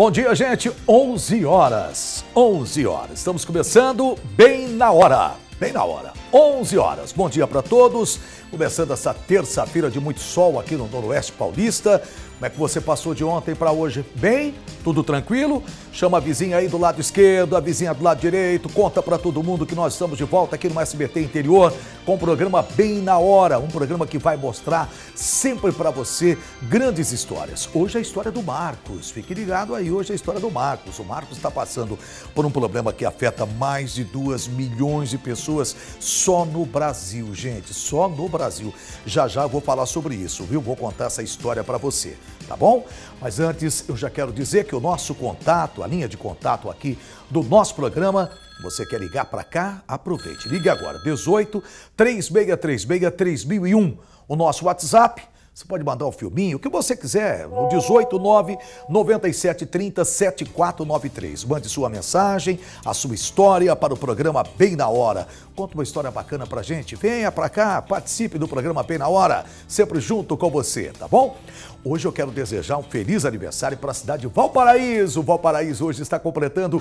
Bom dia, gente. 11 horas. 11 horas. Estamos começando bem na hora. Bem na hora. 11 horas. Bom dia para todos. Começando essa terça-feira de muito sol aqui no Noroeste Paulista. Como é que você passou de ontem para hoje? Bem? Tudo tranquilo? Chama a vizinha aí do lado esquerdo, a vizinha do lado direito, conta para todo mundo que nós estamos de volta aqui no SBT Interior com um programa Bem na Hora, um programa que vai mostrar sempre para você grandes histórias. Hoje é a história do Marcos, fique ligado aí, hoje é a história do Marcos. O Marcos está passando por um problema que afeta mais de 2 milhões de pessoas só no Brasil, gente, só no Brasil. Já eu vou falar sobre isso, viu? Vou contar essa história para você. Tá bom? Mas antes eu já quero dizer que o nosso contato, a linha de contato aqui do nosso programa, você quer ligar para cá? Aproveite. Ligue agora, 18 3636 3001. O nosso WhatsApp, você pode mandar um filminho, o que você quiser, no 189 9730 7493. Mande sua mensagem, a sua história para o programa Bem na Hora. Conta uma história bacana pra gente. Venha pra cá, participe do programa Bem na Hora, sempre junto com você, tá bom? Hoje eu quero desejar um feliz aniversário para a cidade de Valparaíso. Valparaíso hoje está completando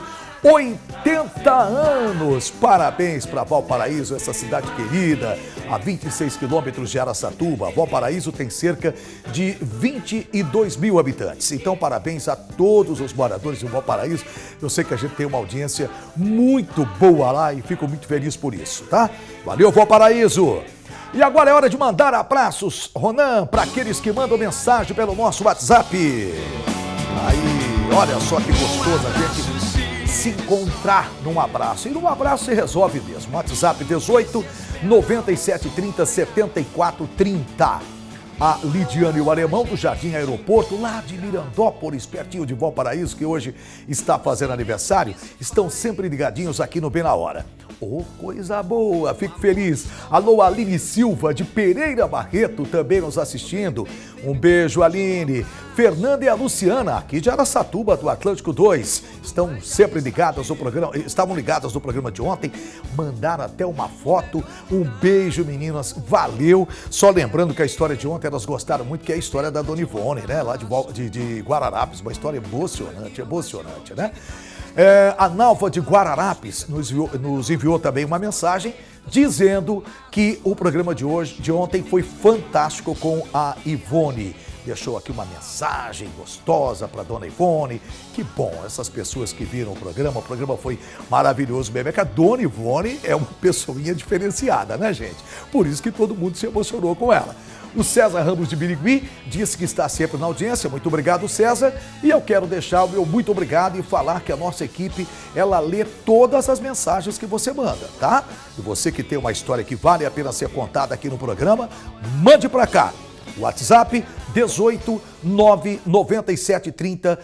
80 anos. Parabéns para Valparaíso, essa cidade querida, a 26 quilômetros de Araçatuba. Valparaíso tem cerca de 22 mil habitantes. Então, parabéns a todos os moradores de Valparaíso. Eu sei que a gente tem uma audiência muito boa lá e fico muito feliz por isso, tá? Valeu, Valparaíso! E agora é hora de mandar abraços, Ronan, para aqueles que mandam mensagem pelo nosso WhatsApp. Aí, olha só que gostoso a gente se encontrar num abraço. E num abraço se resolve mesmo. WhatsApp 18 9730 7430. A Lidiane, o alemão do Jardim Aeroporto, lá de Mirandópolis, pertinho de Valparaíso, que hoje está fazendo aniversário, estão sempre ligadinhos aqui no Bem na Hora. Oh, coisa boa, fico feliz. Alô, Aline Silva, de Pereira Barreto, também nos assistindo. Um beijo, Aline. Fernanda e a Luciana, aqui de Araçatuba, do Atlântico 2. Estão sempre ligadas no programa, estavam ligadas no programa de ontem. Mandaram até uma foto. Um beijo, meninas. Valeu. Só lembrando que a história de ontem elas gostaram muito, que é a história da Dona Ivone, né? Lá de Guararapes. Uma história emocionante, né? A Nalva de Guararapes nos enviou também uma mensagem dizendo que o programa de ontem foi fantástico com a Ivone. Deixou aqui uma mensagem gostosa para Dona Ivone. Que bom, essas pessoas que viram o programa foi maravilhoso mesmo. É que a Dona Ivone é uma pessoinha diferenciada, né, gente? Por isso que todo mundo se emocionou com ela. O César Ramos de Birigui disse que está sempre na audiência. Muito obrigado, César. E eu quero deixar o meu muito obrigado e falar que a nossa equipe, ela lê todas as mensagens que você manda, tá? E você que tem uma história que vale a pena ser contada aqui no programa, mande para cá. WhatsApp 18 99730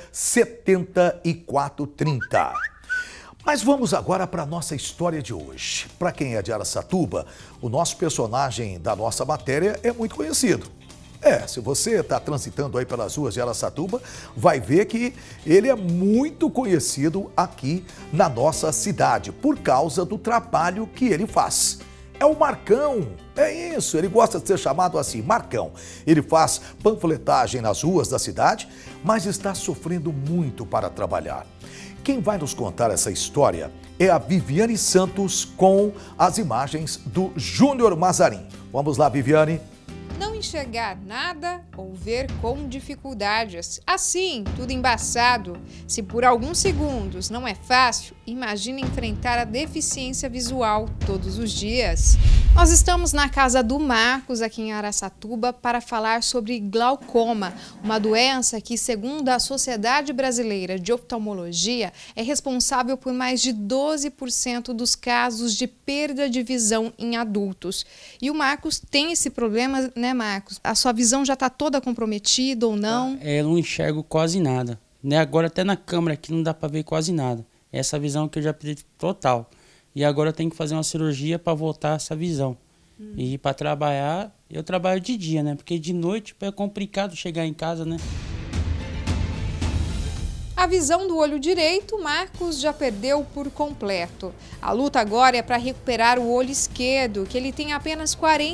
7430. Mas vamos agora para a nossa história de hoje. Para quem é de Araçatuba, o nosso personagem da nossa matéria é muito conhecido. Se você está transitando aí pelas ruas de Araçatuba, vai ver que ele é muito conhecido aqui na nossa cidade, por causa do trabalho que ele faz. É o Marcão, é isso, ele gosta de ser chamado assim, Marcão. Ele faz panfletagem nas ruas da cidade, mas está sofrendo muito para trabalhar. Quem vai nos contar essa história é a Viviane Santos com as imagens do Júnior Mazarim. Vamos lá, Viviane. Não enxergar nada ou ver com dificuldades. Assim, tudo embaçado. Se por alguns segundos não é fácil, imagine enfrentar a deficiência visual todos os dias. Nós estamos na casa do Marcos, aqui em Araçatuba, para falar sobre glaucoma, uma doença que, segundo a Sociedade Brasileira de Oftalmologia, é responsável por mais de 12% dos casos de perda de visão em adultos. E o Marcos tem esse problema, né, Marcos? A sua visão já está toda comprometida ou não? Eu não enxergo quase nada. Né? Agora até na câmera aqui não dá para ver quase nada. Essa visão que eu já perdi total. E agora eu tenho que fazer uma cirurgia para voltar essa visão. E para trabalhar, eu trabalho de dia, né? Porque de noite é complicado chegar em casa, né? A A visão do olho direito, Marcos já perdeu por completo. A luta agora é para recuperar o olho esquerdo, que ele tem apenas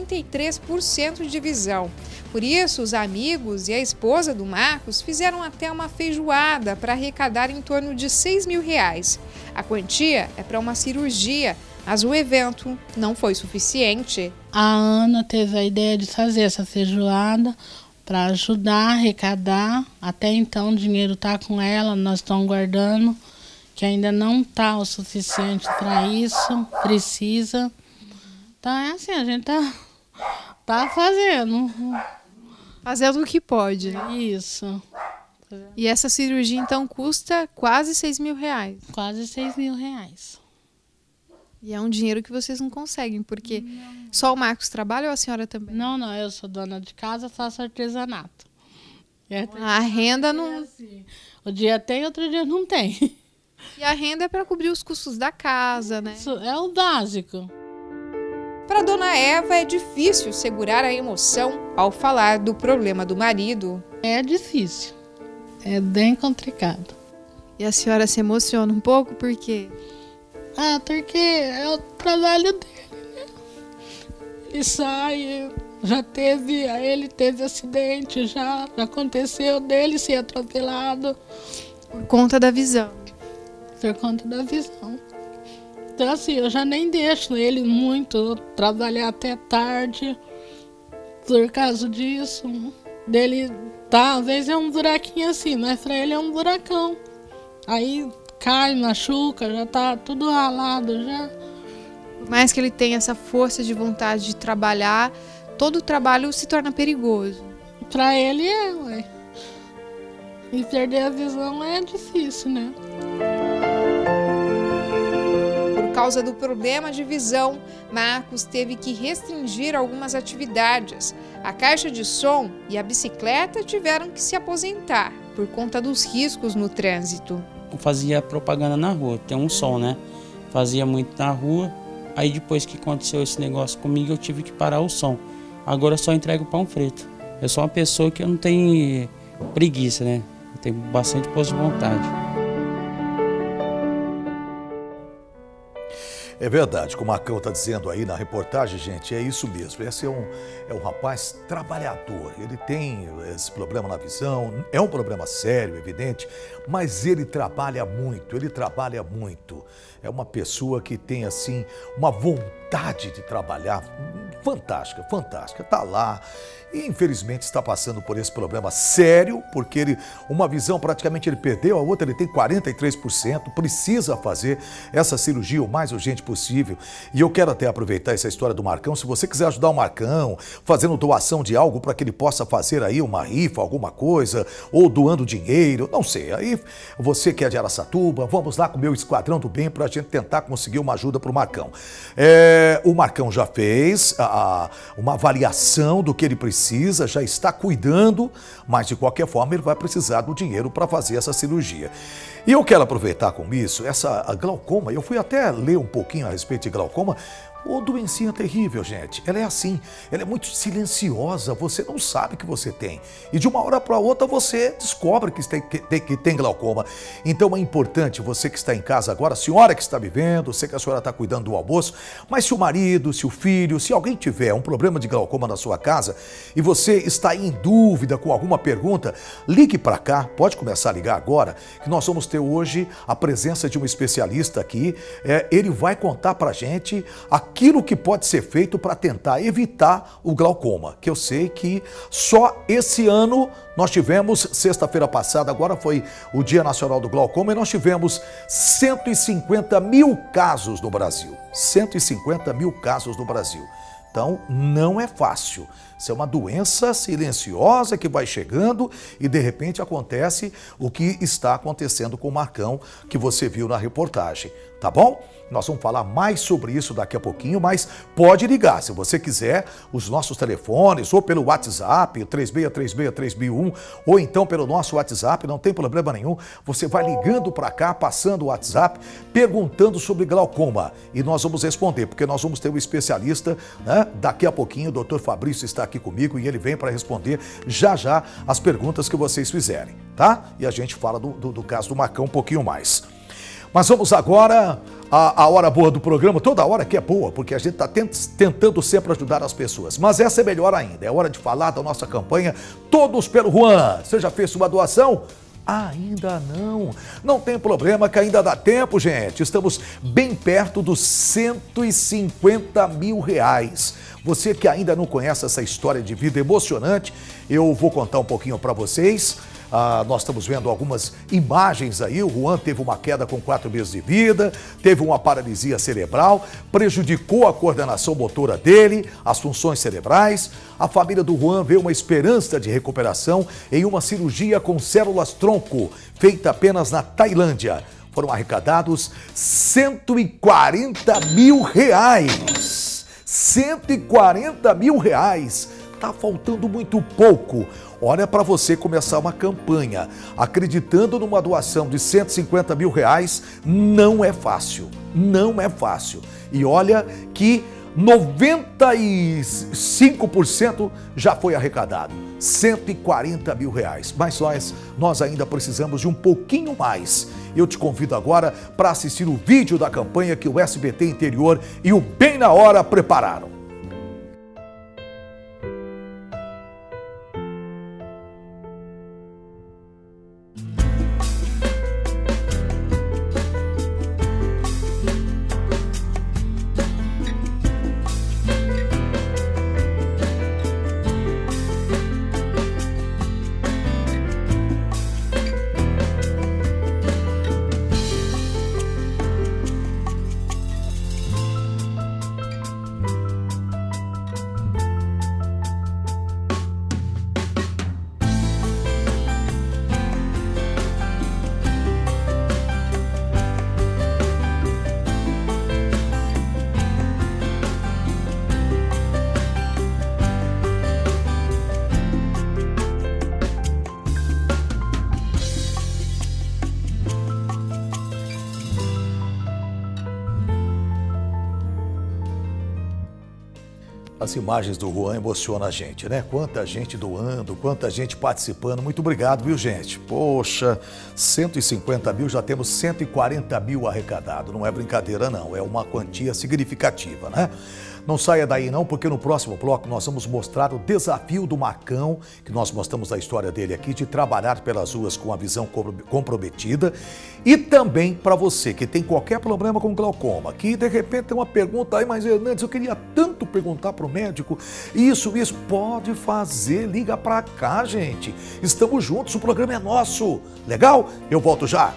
43% de visão. Por isso, os amigos e a esposa do Marcos fizeram até uma feijoada para arrecadar em torno de R$6.000. A quantia é para uma cirurgia, mas o evento não foi suficiente. A Ana teve a ideia de fazer essa feijoada para ajudar a arrecadar. Até então o dinheiro está com ela, nós estamos guardando, que ainda não está o suficiente para isso, precisa. Então é assim, a gente tá fazendo. Fazendo o que pode, né? Isso. E essa cirurgia então custa quase R$6.000. Quase R$6.000. E é um dinheiro que vocês não conseguem, porque só o Marcos trabalha ou a senhora também? Não, eu sou dona de casa, faço artesanato. A renda não... O dia tem, outro dia não tem. E a renda é para cobrir os custos da casa, né? Isso é o básico. Para dona Eva é difícil segurar a emoção ao falar do problema do marido. É difícil, é bem complicado. E a senhora se emociona um pouco, por quê? Porque é o trabalho dele, né? Ele sai, ele teve acidente, já aconteceu dele ser atropelado. Por conta da visão. Por conta da visão. Então assim, eu já nem deixo ele muito trabalhar até tarde, por causa disso. Dele, às vezes é um buraquinho assim, mas pra ele é um buracão. Aí cai, machuca, já tá tudo ralado já. Por mais que ele tenha essa força de vontade de trabalhar, todo o trabalho se torna perigoso. Pra ele ué. E perder a visão é difícil, né? Por causa do problema de visão, Marcos teve que restringir algumas atividades. A caixa de som e a bicicleta tiveram que se aposentar por conta dos riscos no trânsito. Eu fazia propaganda na rua, tem um som, né? Fazia muito na rua, aí depois que aconteceu esse negócio comigo, eu tive que parar o som. Agora eu só entrego pão frito. Eu sou uma pessoa que eu não tenho preguiça, né? Eu tenho bastante força de vontade. É verdade, como o Marcão está dizendo aí na reportagem, gente, é isso mesmo. Esse é um rapaz trabalhador, ele tem esse problema na visão, é um problema sério, evidente, mas ele trabalha muito, É uma pessoa que tem, assim, uma vontade de trabalhar fantástica, tá lá. E infelizmente está passando por esse problema sério, porque uma visão praticamente ele perdeu, a outra ele tem 43%, precisa fazer essa cirurgia o mais urgente possível. E eu quero até aproveitar essa história do Marcão, se você quiser ajudar o Marcão, fazendo doação de algo para que ele possa fazer aí uma rifa, alguma coisa, ou doando dinheiro, não sei, aí você que é de Araçatuba, vamos lá com o meu Esquadrão do Bem para a gente tentar conseguir uma ajuda para o Marcão. O Marcão já fez uma avaliação do que ele precisa, já está cuidando, mas de qualquer forma ele vai precisar do dinheiro para fazer essa cirurgia. E eu quero aproveitar com isso, a glaucoma, eu fui até ler um pouquinho a respeito de glaucoma. Ô, doencinha terrível, gente. Ela é assim, ela é muito silenciosa, você não sabe que você tem. E de uma hora para outra você descobre que tem glaucoma. Então é importante, você que está em casa agora, a senhora que está vivendo, sei que a senhora está cuidando do almoço, mas se o marido, se o filho, se alguém tiver um problema de glaucoma na sua casa e você está em dúvida com alguma pergunta, ligue para cá, pode começar a ligar agora, que nós vamos ter hoje a presença de um especialista aqui. Ele vai contar para a gente aquilo que pode ser feito para tentar evitar o glaucoma, que eu sei que só esse ano nós tivemos, sexta-feira passada, agora foi o Dia Nacional do Glaucoma, e nós tivemos 150 mil casos no Brasil. 150 mil casos no Brasil. Então, não é fácil. Isso é uma doença silenciosa que vai chegando e, de repente, acontece o que está acontecendo com o Marcão, que você viu na reportagem. tá bom? Nós vamos falar mais sobre isso daqui a pouquinho, mas pode ligar, se você quiser, os nossos telefones, ou pelo WhatsApp, 36363001, ou então pelo nosso WhatsApp, não tem problema nenhum. Você vai ligando para cá, passando o WhatsApp, perguntando sobre glaucoma. E nós vamos responder, porque nós vamos ter um especialista, né? Daqui a pouquinho, o Dr. Fabrício está aqui comigo e ele vem para responder já já as perguntas que vocês fizerem, tá? E a gente fala do caso do Marcão um pouquinho mais. Mas vamos agora à hora boa do programa. Toda hora que é boa, porque a gente está tentando sempre ajudar as pessoas. Mas essa é melhor ainda. É hora de falar da nossa campanha Todos pelo Juan. Você já fez sua doação? Ainda não. Não tem problema que ainda dá tempo, gente. Estamos bem perto dos 150 mil reais. Você que ainda não conhece essa história de vida emocionante, eu vou contar um pouquinho para vocês. Nós estamos vendo algumas imagens aí. O Juan teve uma queda com 4 meses de vida, teve uma paralisia cerebral, prejudicou a coordenação motora dele, as funções cerebrais. A família do Juan vê uma esperança de recuperação em uma cirurgia com células-tronco, feita apenas na Tailândia. Foram arrecadados 140 mil reais. 140 mil reais. Tá faltando muito pouco. Olha, para você começar uma campanha acreditando numa doação de 150 mil reais, não é fácil, não é fácil. E olha que 95% já foi arrecadado, 140 mil reais. Mas nós ainda precisamos de um pouquinho mais. Eu te convido agora para assistir o vídeo da campanha que o SBT Interior e o Bem na Hora prepararam. As imagens do Juan emocionam a gente, né? Quanta gente doando, quanta gente participando. Muito obrigado, viu, gente? Poxa, 150 mil, já temos 140 mil arrecadados. Não é brincadeira, não. É uma quantia significativa, né? Não saia daí não, porque no próximo bloco nós vamos mostrar o desafio do Marcão, que nós mostramos a história dele aqui, de trabalhar pelas ruas com a visão comprometida. E também para você que tem qualquer problema com glaucoma, que de repente tem uma pergunta aí, mas Hernandes, eu queria tanto perguntar para o médico, isso, pode fazer, liga para cá, gente. Estamos juntos, o programa é nosso. Legal? Eu volto já.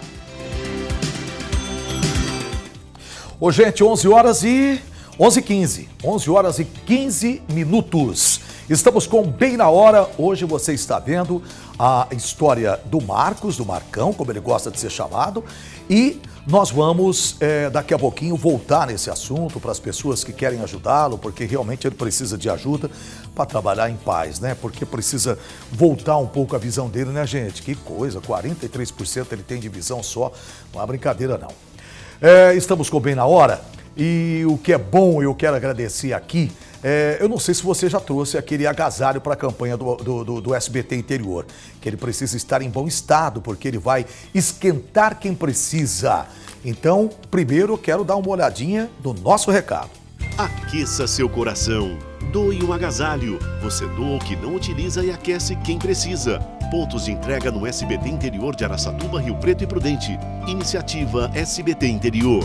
Ô, gente, 11h15, 11 horas e 15 minutos. Estamos com Bem na Hora. Hoje você está vendo a história do Marcos, do Marcão, como ele gosta de ser chamado. E nós vamos, daqui a pouquinho, voltar nesse assunto para as pessoas que querem ajudá-lo, porque realmente ele precisa de ajuda para trabalhar em paz, né? Porque precisa voltar um pouco a visão dele, né, gente? Que coisa, 43% ele tem de visão só. Não é brincadeira, não. Estamos com Bem na Hora. E o que é bom, eu quero agradecer aqui, eu não sei se você já trouxe aquele agasalho para a campanha do SBT Interior, que ele precisa estar em bom estado, porque ele vai esquentar quem precisa. Então, primeiro eu quero dar uma olhadinha no nosso recado. Aqueça seu coração. Doe um agasalho. Você doa o que não utiliza e aquece quem precisa. Pontos de entrega no SBT Interior de Araçatuba, Rio Preto e Prudente. Iniciativa SBT Interior.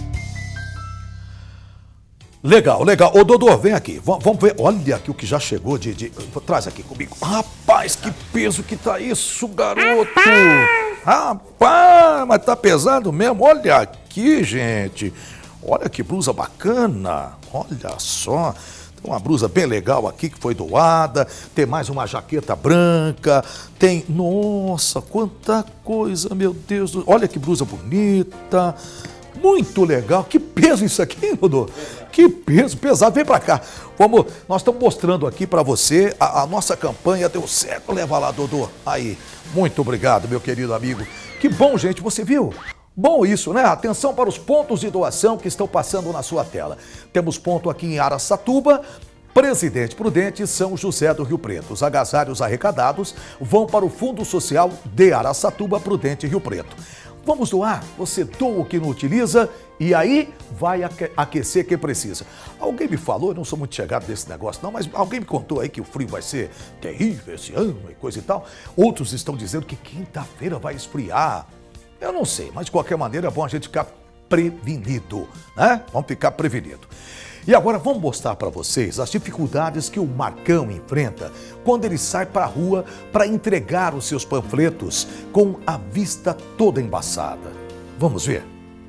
Legal, legal. Ô, Dodô, vem aqui. Vamos ver. Olha aqui o que já chegou de... Traz aqui comigo. Rapaz, que peso que tá isso, garoto. Rapaz, mas tá pesado mesmo. Olha aqui, gente. Olha que blusa bacana. Olha só. Tem uma blusa bem legal aqui que foi doada. Tem mais uma jaqueta branca. Tem... Nossa, quanta coisa, meu Deus. Olha que blusa bonita. Muito legal. Que peso isso aqui, Dodô? Que peso, pesado. Vem pra cá. Nós estamos mostrando aqui pra você a nossa campanha deu certo. Leva lá, Dodô. Aí. Muito obrigado, meu querido amigo. Que bom, gente. Você viu? Bom isso, né? Atenção para os pontos de doação que estão passando na sua tela. Temos ponto aqui em Araçatuba, Presidente Prudente e São José do Rio Preto. Os agasalhos arrecadados vão para o Fundo Social de Araçatuba, Prudente e Rio Preto. Vamos doar? Você doa o que não utiliza e aí vai aquecer quem precisa. Alguém me falou, eu não sou muito chegado desse negócio não, mas alguém me contou aí que o frio vai ser terrível esse ano e coisa e tal. Outros estão dizendo que quinta-feira vai esfriar. Eu não sei, mas de qualquer maneira é bom a gente ficar prevenido, né? Vamos ficar prevenido. E agora vamos mostrar para vocês as dificuldades que o Marcão enfrenta quando ele sai para a rua para entregar os seus panfletos com a vista toda embaçada. Vamos ver.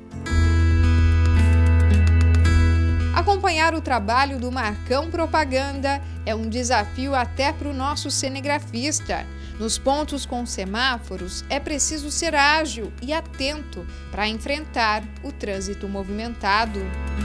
Acompanhar o trabalho do Marcão Propaganda é um desafio até para o nosso cinegrafista. Nos pontos com semáforos, é preciso ser ágil e atento para enfrentar o trânsito movimentado.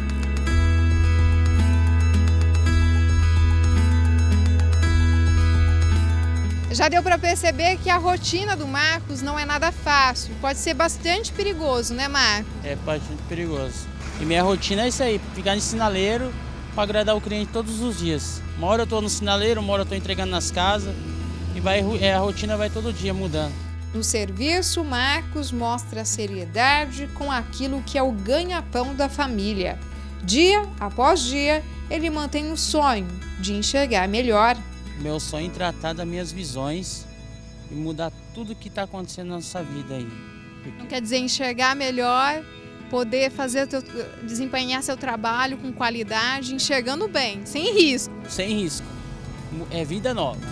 Já deu para perceber que a rotina do Marcos não é nada fácil. Pode ser bastante perigoso, né, Marcos? É bastante perigoso. E minha rotina é isso aí, ficar de sinaleiro para agradar o cliente todos os dias. Uma hora eu estou no sinaleiro, uma hora eu estou entregando nas casas. E a rotina vai todo dia mudando. No serviço, Marcos mostra a seriedade com aquilo que é o ganha-pão da família. Dia após dia, ele mantém o sonho de enxergar melhor. Meu sonho é tratar das minhas visões e mudar tudo que está acontecendo na nossa vida aí. Não quer dizer enxergar melhor, poder desempenhar seu trabalho com qualidade, enxergando bem, sem risco. Sem risco. É vida nova.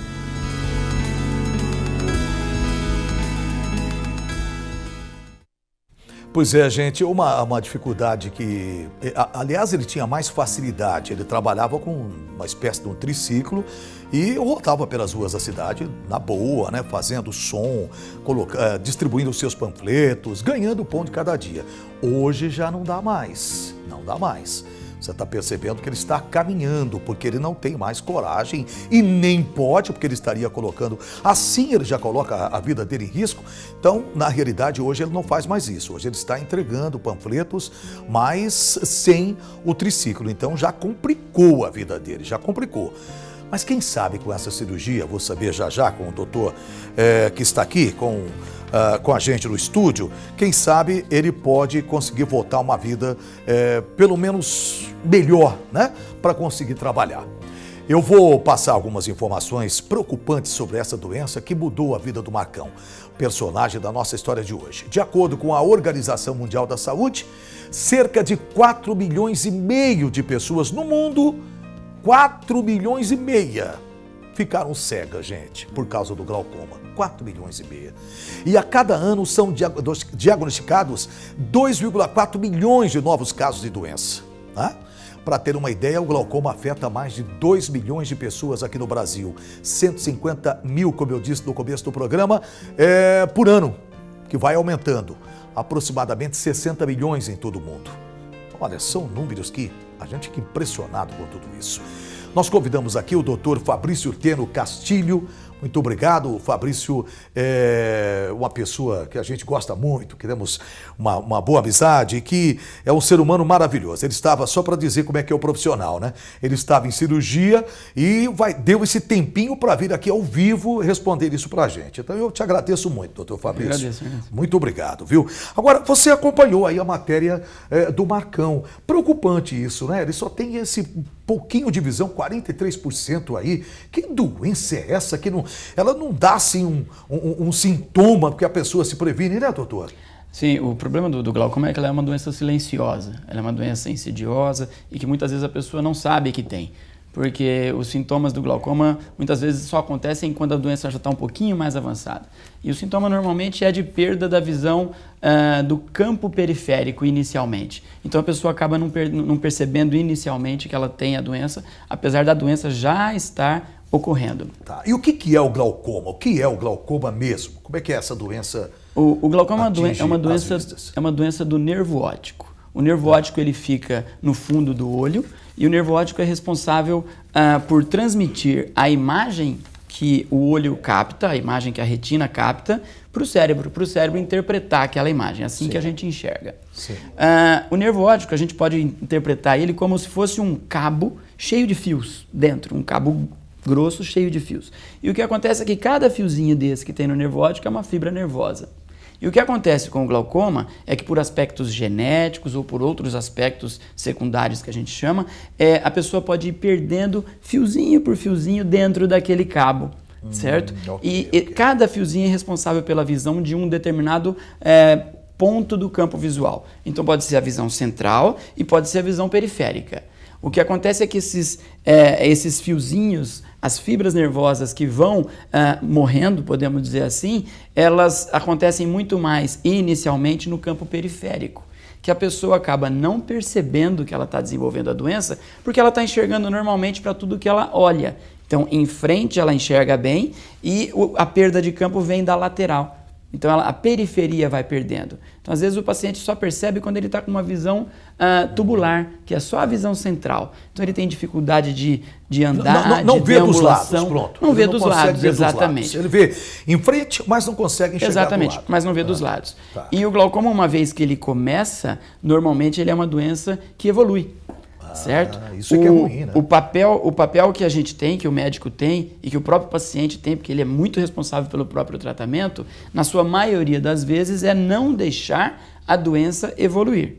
Pois é, gente, uma dificuldade que... Aliás, ele tinha mais facilidade, ele trabalhava com uma espécie de um triciclo e rodava pelas ruas da cidade na boa, né? Fazendo som, distribuindo os seus panfletos, ganhando o pão de cada dia. Hoje já não dá mais, não dá mais. Você está percebendo que ele está caminhando, porque ele não tem mais coragem e nem pode, porque ele estaria colocando... Assim ele já coloca a vida dele em risco. Então, na realidade, hoje ele não faz mais isso. Hoje ele está entregando panfletos, mas sem o triciclo. Então, já complicou a vida dele, já complicou. Mas quem sabe com essa cirurgia, vou saber já com o doutor que está aqui, com a gente no estúdio, quem sabe ele pode conseguir voltar a uma vida pelo menos melhor, né? Para conseguir trabalhar. Eu vou passar algumas informações preocupantes sobre essa doença que mudou a vida do Marcão, personagem da nossa história de hoje. De acordo com a Organização Mundial da Saúde, cerca de 4,5 milhões de pessoas no mundo, 4,5 milhões ficaram cegas, gente, por causa do glaucoma. 4,5 milhões. E a cada ano são diagnosticados 2,4 milhões de novos casos de doença. Tá? Para ter uma ideia, o glaucoma afeta mais de 2 milhões de pessoas aqui no Brasil. 150 mil, como eu disse no começo do programa, por ano, que vai aumentando. Aproximadamente 60 milhões em todo o mundo. Olha, são números que a gente fica impressionado com tudo isso. Nós convidamos aqui o doutor Fabrício Teno Castilho. Muito obrigado, Fabrício, uma pessoa que a gente gosta muito, queremos uma boa amizade, que é um ser humano maravilhoso. Ele estava, só para dizer como é que é o profissional, né? Ele estava em cirurgia e deu esse tempinho para vir aqui ao vivo responder isso para a gente. Então eu te agradeço muito, doutor Fabrício. Eu agradeço. Muito obrigado, viu? Agora, você acompanhou aí a matéria do Marcão. Preocupante isso, né? Ele só tem esse pouquinho de visão, 43% aí. Que doença é essa que não... Ela não dá, assim, um sintoma porque a pessoa se previne, né, doutor? Sim, o problema do glaucoma é que ela é uma doença silenciosa. Ela é uma doença insidiosa e que muitas vezes a pessoa não sabe que tem. Porque os sintomas do glaucoma muitas vezes só acontecem quando a doença já está um pouquinho mais avançada. E o sintoma normalmente é de perda da visão do campo periférico inicialmente. Então a pessoa acaba não percebendo inicialmente que ela tem a doença, apesar da doença já estar ocorrendo. Tá. E o que é o glaucoma? O que é o glaucoma mesmo? Como é que é essa doença? O glaucoma é uma doença do nervo óptico. O nervo óptico ele fica no fundo do olho e o nervo óptico é responsável por transmitir a imagem que o olho capta, a imagem que a retina capta, para o cérebro interpretar aquela imagem, assim que a gente enxerga. O nervo óptico, a gente pode interpretar ele como se fosse um cabo cheio de fios dentro, um cabo grosso cheio de fios. E o que acontece é que cada fiozinho desse que tem no nervo óptico é uma fibra nervosa. E o que acontece com o glaucoma é que por aspectos genéticos ou por outros aspectos secundários que a gente chama, a pessoa pode ir perdendo fiozinho por fiozinho dentro daquele cabo, certo? E cada fiozinho é responsável pela visão de um determinado ponto do campo visual. Então pode ser a visão central e pode ser a visão periférica. O que acontece é que esses fiozinhos, as fibras nervosas que vão morrendo, podemos dizer assim, elas acontecem muito mais inicialmente no campo periférico, que a pessoa acaba não percebendo que ela está desenvolvendo a doença, porque ela está enxergando normalmente para tudo que ela olha. Então, em frente ela enxerga bem e a perda de campo vem da lateral. Então a periferia vai perdendo. Então às vezes o paciente só percebe quando ele está com uma visão tubular, que é só a visão central. Então ele tem dificuldade de andar, não de vê dos lados, deambulação. pronto. Não vê Ele dos lados, exatamente. Ele vê em frente, mas não consegue enxergar Exatamente, do lado. mas não vê dos lados. E o glaucoma, uma vez que ele começa, normalmente ele é uma doença que evolui. Certo? Isso é que é ruim, né? O papel que a gente tem, que o médico tem e que o próprio paciente tem, porque ele é muito responsável pelo próprio tratamento, na sua maioria das vezes é não deixar a doença evoluir.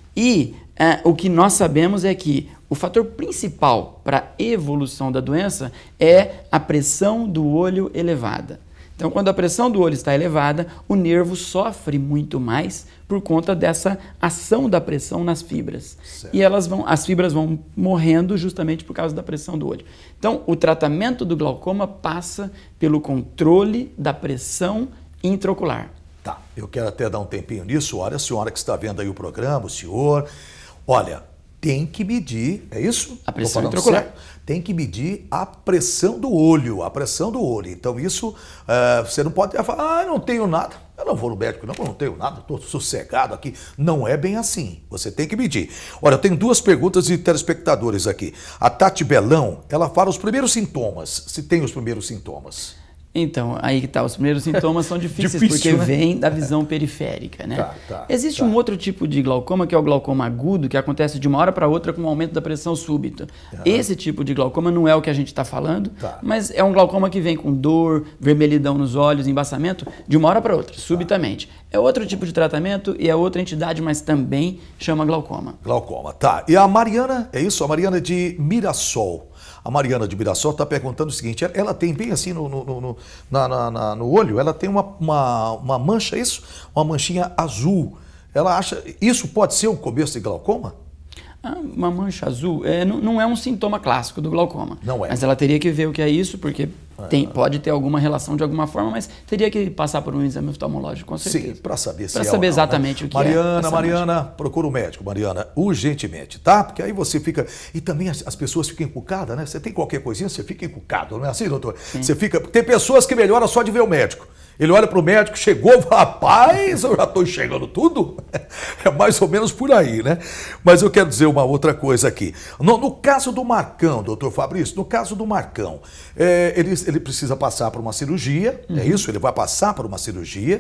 E o que nós sabemos é que o fator principal para a evolução da doença é a pressão do olho elevada. Então, quando a pressão do olho está elevada, o nervo sofre muito mais por conta dessa ação da pressão nas fibras. Certo. E as fibras vão morrendo justamente por causa da pressão do olho. Então, o tratamento do glaucoma passa pelo controle da pressão intraocular. Tá, eu quero até dar um tempinho nisso. Olha, a senhora que está vendo aí o programa, o senhor, olha, tem que medir, é isso? A pressão intraocular. Tem que medir a pressão do olho, Então isso, você não pode falar, não tenho nada, eu não vou no médico não tenho nada, estou sossegado aqui. Não é bem assim, você tem que medir. Olha, eu tenho duas perguntas de telespectadores aqui. A Tati Belão, ela fala os primeiros sintomas, se tem os primeiros sintomas. Então, aí que tá, os primeiros sintomas são difíceis, porque né? Vem da visão periférica, né? Existe um outro tipo de glaucoma, que é o glaucoma agudo, que acontece de uma hora para outra com um aumento da pressão súbita. Esse tipo de glaucoma não é o que a gente está falando, mas é um glaucoma que vem com dor, vermelhidão nos olhos, embaçamento, de uma hora para outra, subitamente. É outro tipo de tratamento e é outra entidade, mas também chama glaucoma. Glaucoma, tá. E a Mariana, é isso? A Mariana de Mirassol. A Mariana de Mirassol está perguntando o seguinte, ela tem bem assim no olho, ela tem uma mancha, isso? Uma manchinha azul. Ela acha, isso pode ser o começo de glaucoma? Uma mancha azul não é um sintoma clássico do glaucoma. Não é. Mas ela teria que ver o que é isso, porque pode ter alguma relação de alguma forma, mas teria que passar por um exame oftalmológico, com certeza. Sim, para saber se para saber exatamente o que é. Mariana, procura o médico, Mariana, urgentemente, tá? Porque aí você fica... E também as pessoas ficam encucadas, né? Você tem qualquer coisinha, você fica encucado, não é assim, doutor? Sim. Você fica... Tem pessoas que melhoram só de ver o médico. Ele olha para o médico, chegou, rapaz, eu já estou enxergando tudo. É mais ou menos por aí, né? Mas eu quero dizer uma outra coisa aqui. No caso do Marcão, doutor Fabrício, no caso do Marcão, ele precisa passar por uma cirurgia, é isso? Ele vai passar por uma cirurgia,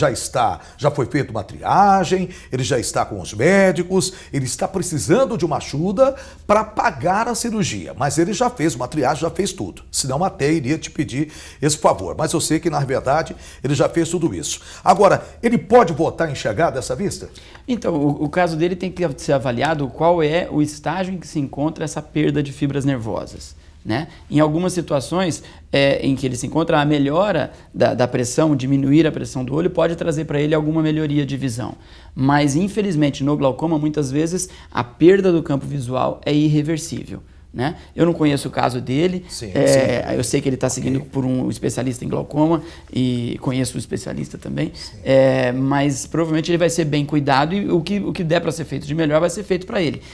já foi feita uma triagem, ele já está com os médicos, ele está precisando de uma ajuda para pagar a cirurgia, mas ele já fez uma triagem, já fez tudo. Senão até iria te pedir esse favor, mas eu sei que na verdade ele já fez tudo isso. Agora, ele pode voltar a enxergar dessa vista? Então, o caso dele tem que ser avaliado qual é o estágio em que se encontra essa perda de fibras nervosas. Né? Em algumas situações em que ele se encontra, a melhora da pressão, diminuir a pressão do olho, pode trazer para ele alguma melhoria de visão. Mas, infelizmente, no glaucoma, muitas vezes, a perda do campo visual é irreversível. Né? Eu não conheço o caso dele, eu sei que ele está seguindo por um especialista em glaucoma e conheço o especialista também, mas provavelmente ele vai ser bem cuidado e o que der para ser feito de melhor vai ser feito para ele.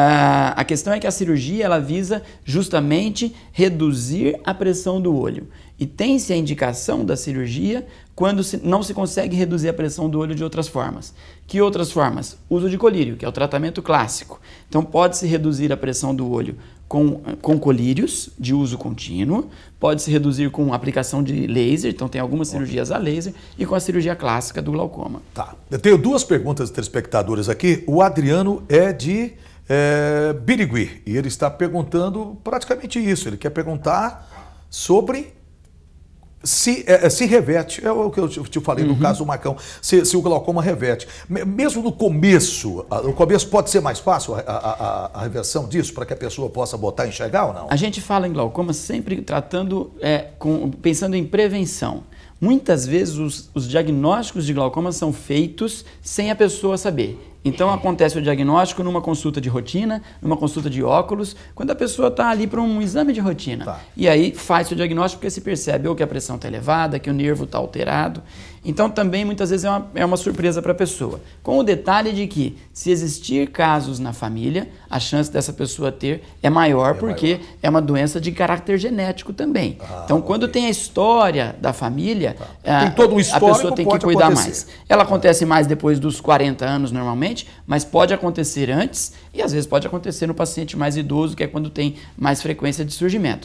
A questão é que a cirurgia ela visa justamente reduzir a pressão do olho E tem-se a indicação da cirurgia quando não se consegue reduzir a pressão do olho de outras formas. Que outras formas? Uso de colírio, que é o tratamento clássico. Então pode-se reduzir a pressão do olho com colírios de uso contínuo, pode-se reduzir com aplicação de laser, então tem algumas cirurgias a laser, e com a cirurgia clássica do glaucoma. Tá. Eu tenho duas perguntas de telespectadores aqui. O Adriano é de Birigui e ele está perguntando praticamente isso. Ele quer perguntar sobre se reverte, é o que eu te falei no caso do Marcão, se o glaucoma reverte. Mesmo no começo pode ser mais fácil a reversão disso, para que a pessoa possa botar e enxergar ou não? A gente fala em glaucoma sempre tratando, pensando em prevenção. Muitas vezes os diagnósticos de glaucoma são feitos sem a pessoa saber. Então acontece o diagnóstico numa consulta de rotina, numa consulta de óculos, quando a pessoa está ali para um exame de rotina. Tá. E aí faz o diagnóstico porque se percebe ou que a pressão está elevada, que o nervo está alterado. Então também muitas vezes é uma surpresa para a pessoa. Com o detalhe de que se existir casos na família, a chance dessa pessoa ter é maior porque é uma doença de caráter genético também. Então quando tem a história da família, tem todo um histórico, a pessoa tem que cuidar acontecer mais. Ela acontece mais depois dos 40 anos normalmente, mas pode acontecer antes e às vezes pode acontecer no paciente mais idoso, que é quando tem mais frequência de surgimento.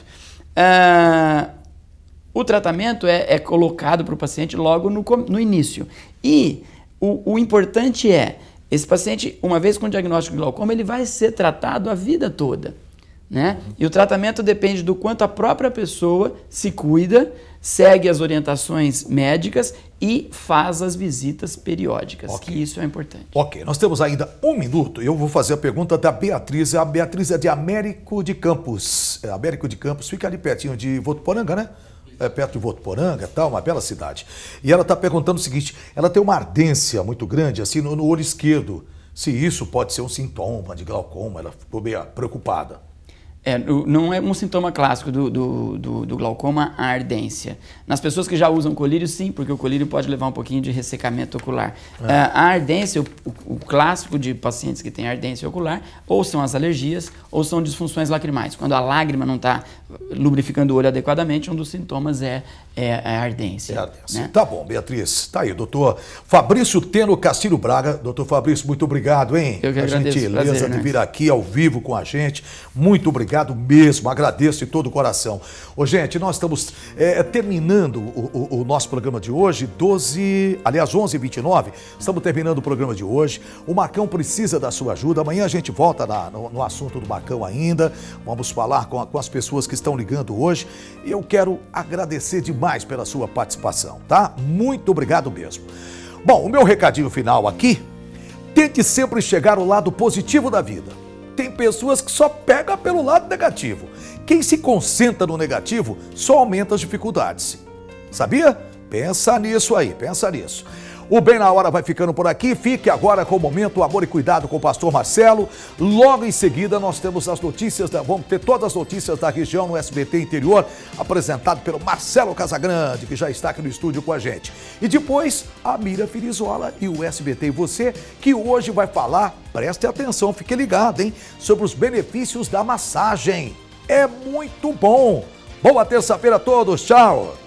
O tratamento é colocado para o paciente logo no início. E o importante esse paciente, uma vez com o diagnóstico de glaucoma, ele vai ser tratado a vida toda, né? E o tratamento depende do quanto a própria pessoa se cuida, segue as orientações médicas e faz as visitas periódicas, Okay. que isso é importante. Ok, nós temos ainda 1 minuto e eu vou fazer a pergunta da Beatriz. A Beatriz é de Américo de Campos. Américo de Campos fica ali pertinho de Votuporanga, né? Perto de Votuporanga, tal, uma bela cidade. E ela está perguntando o seguinte, ela tem uma ardência muito grande assim no olho esquerdo. Se isso pode ser um sintoma de glaucoma, ela ficou meio preocupada. Não é um sintoma clássico do glaucoma a ardência. Nas pessoas que já usam colírio, sim, porque o colírio pode levar um pouquinho de ressecamento ocular. A ardência, o clássico de pacientes que têm ardência ocular, ou são as alergias, ou são disfunções lacrimais. Quando a lágrima não está lubrificando o olho adequadamente, um dos sintomas é a ardência. Né? Tá bom, Beatriz. Tá aí, doutor Fabrício Teno Castilho Braga. Doutor Fabrício, muito obrigado, hein? Eu que agradeço. A gentileza prazer, de vir aqui ao vivo com a gente. Muito obrigado mesmo, agradeço de todo o coração. Ô, gente, nós estamos terminando o nosso programa de hoje, 11h29, estamos terminando o programa de hoje. O Marcão precisa da sua ajuda, amanhã a gente volta no assunto do Marcão ainda, vamos falar com as pessoas que estão ligando hoje e eu quero agradecer demais pela sua participação, tá? Muito obrigado mesmo. Bom, o meu recadinho final aqui, tente sempre chegar ao lado positivo da vida. Tem pessoas que só pegam pelo lado negativo. Quem se concentra no negativo só aumenta as dificuldades. Sabia? Pensa nisso aí, pensa nisso. O Bem na Hora vai ficando por aqui. Fique agora com o momento Amor e Cuidado com o pastor Marcelo. Logo em seguida nós temos as notícias, vamos ter todas as notícias da região no SBT Interior, apresentado pelo Marcelo Casagrande, que já está aqui no estúdio com a gente. E depois a Mira Firizola e o SBT e você, que hoje vai falar, preste atenção, fique ligado, hein, sobre os benefícios da massagem. É muito bom. Boa terça-feira a todos, tchau.